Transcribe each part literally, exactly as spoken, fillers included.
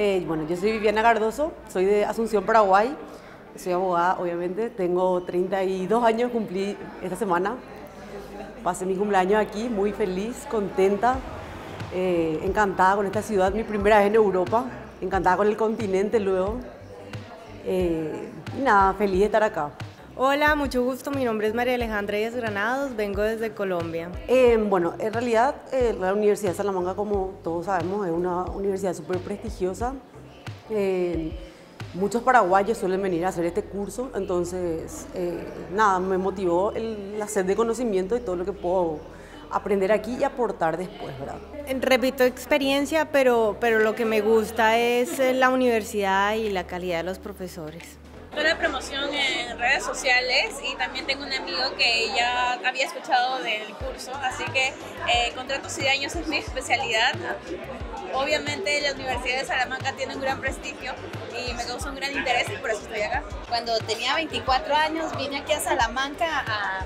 Eh, bueno, yo soy Viviana Cardoso, soy de Asunción, Paraguay. Soy abogada, obviamente. Tengo treinta y dos años, cumplí esta semana. Pasé mi cumpleaños aquí, muy feliz, contenta, eh, encantada con esta ciudad. Mi primera vez en Europa, encantada con el continente luego. Eh, y nada, feliz de estar acá. Hola, mucho gusto. Mi nombre es María Alejandra Díaz Granados, vengo desde Colombia. Eh, bueno, en realidad eh, la Universidad de Salamanca, como todos sabemos, es una universidad súper prestigiosa. Eh, muchos paraguayos suelen venir a hacer este curso, entonces eh, nada, me motivó el, la sed de conocimiento y todo lo que puedo aprender aquí y aportar después, ¿verdad? Repito experiencia, pero, pero lo que me gusta es la universidad y la calidad de los profesores. Toda la promoción en redes sociales y también tengo un amigo que ya había escuchado del curso, así que eh, contratos y daños es mi especialidad. Obviamente la Universidad de Salamanca tiene un gran prestigio y me causa un gran interés y por eso estoy acá. Cuando tenía veinticuatro años vine aquí a Salamanca a,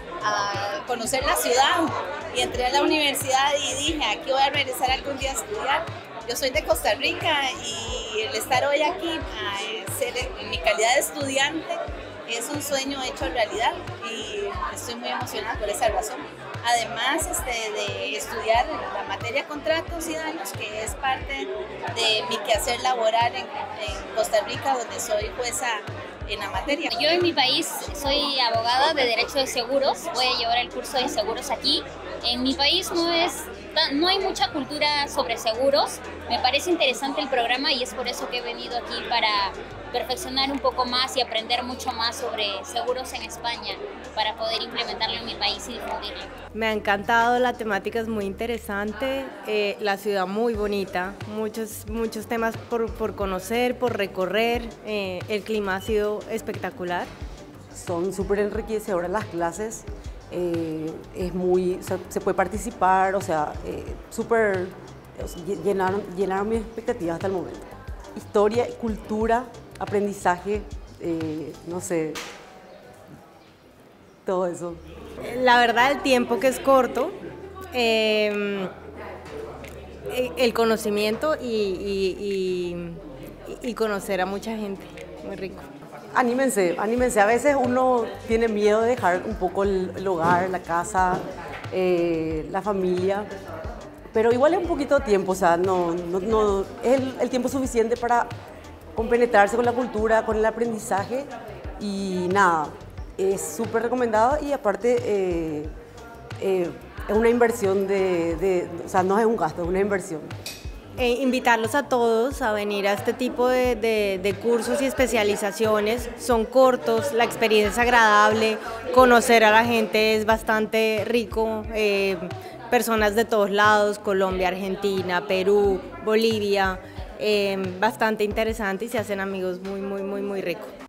a conocer la ciudad y entré a la universidad y dije, aquí voy a regresar algún día a estudiar. Yo soy de Costa Rica y el estar hoy aquí, a ser en mi calidad de estudiante, es un sueño hecho realidad y estoy muy emocionada por esa razón. Además este, de estudiar la materia contratos y daños, que es parte de mi quehacer laboral en, en Costa Rica, donde soy jueza en la materia. Yo en mi país soy abogada de Derecho de Seguros, voy a llevar el curso de seguros aquí. En mi país no, es, no hay mucha cultura sobre seguros, me parece interesante el programa y es por eso que he venido aquí para perfeccionar un poco más y aprender mucho más sobre seguros en España para poder implementarlo en mi país y difundirlo. Me ha encantado, la temática es muy interesante, eh, la ciudad muy bonita, muchos, muchos temas por, por conocer, por recorrer, eh, el clima ha sido espectacular. Son súper enriquecedoras las clases, eh, es muy, o sea, se puede participar, o sea, eh, súper, o sea, llenaron, llenaron mis expectativas hasta el momento. Historia, cultura, aprendizaje, eh, no sé, todo eso. La verdad, el tiempo que es corto, eh, el conocimiento y, y, y, y conocer a mucha gente, muy rico. Anímense, anímense. A veces uno tiene miedo de dejar un poco el, el hogar, la casa, eh, la familia, pero igual es un poquito de tiempo, o sea, no, no, no es el, el tiempo suficiente para compenetrarse con la cultura, con el aprendizaje y nada, es súper recomendado y aparte eh, eh, es una inversión de, de, o sea, no es un gasto, es una inversión. Eh, invitarlos a todos a venir a este tipo de, de, de cursos y especializaciones, son cortos, la experiencia es agradable, conocer a la gente es bastante rico, eh, personas de todos lados, Colombia, Argentina, Perú, Bolivia, eh, bastante interesante y se hacen amigos muy, muy, muy, muy ricos.